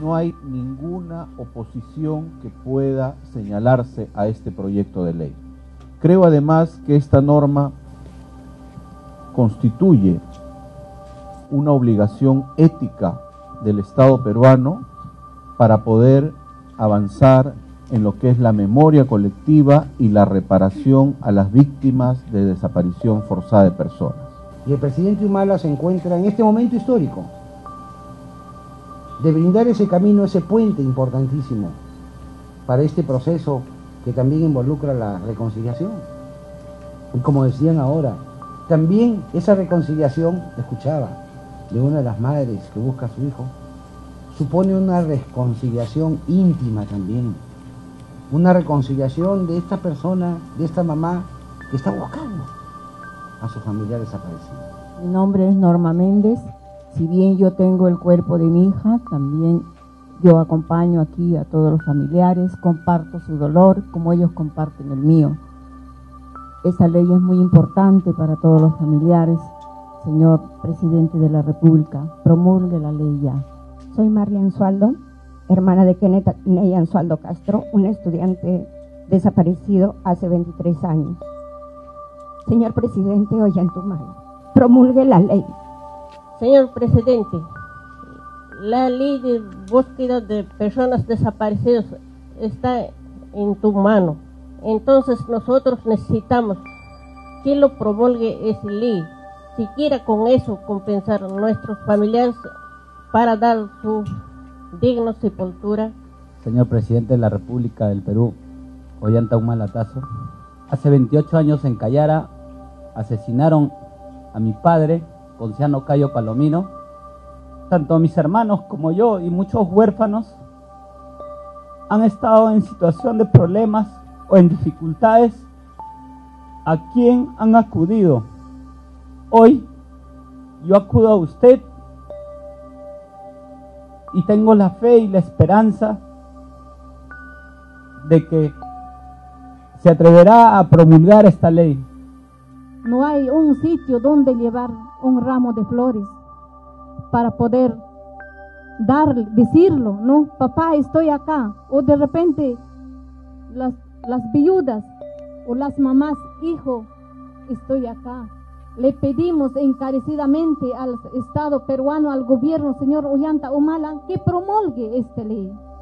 no hay ninguna oposición que pueda señalarse a este proyecto de ley. Creo además que esta norma constituye una obligación ética del Estado peruano para poder avanzar en lo que es la memoria colectiva y la reparación a las víctimas de desaparición forzada de personas. Y el presidente Humala se encuentra en este momento histórico de brindar ese camino, ese puente importantísimo para este proceso que también involucra la reconciliación. Y como decían ahora, también esa reconciliación, escuchaba, de una de las madres que busca a su hijo, supone una reconciliación íntima también, una reconciliación de esta persona, de esta mamá que está buscando a su familiar desaparecido. Mi nombre es Norma Méndez. Si bien yo tengo el cuerpo de mi hija, también yo acompaño aquí a todos los familiares, comparto su dolor como ellos comparten el mío. Esta ley es muy importante para todos los familiares. Señor Presidente de la República, promulgue la ley ya. Soy Marlia Anzualdo, hermana de Kenneth Ney Anzualdo Castro, un estudiante desaparecido hace 23 años. Señor Presidente Ollantaytamala, promulgue la ley. Señor Presidente, la ley de búsqueda de personas desaparecidas está en tu mano. Entonces nosotros necesitamos que lo promulgue esa ley, siquiera con eso compensar a nuestros familiares para dar su digna sepultura. Señor Presidente de la República del Perú, Ollantaytamala Tazo, hace 28 años en Cayara asesinaron a mi padre, Ponciano Cayo Palomino. Tanto mis hermanos como yo y muchos huérfanos han estado en situación de problemas o en dificultades. ¿A quién han acudido? Hoy yo acudo a usted y tengo la fe y la esperanza de que se atreverá a promulgar esta ley. No hay un sitio donde llevar un ramo de flores para poder decirlo, ¿no? Papá, estoy acá. O de repente las viudas o las mamás, hijo, estoy acá. Le pedimos encarecidamente al Estado peruano, al gobierno, señor Ollantaytamala, que promulgue esta ley.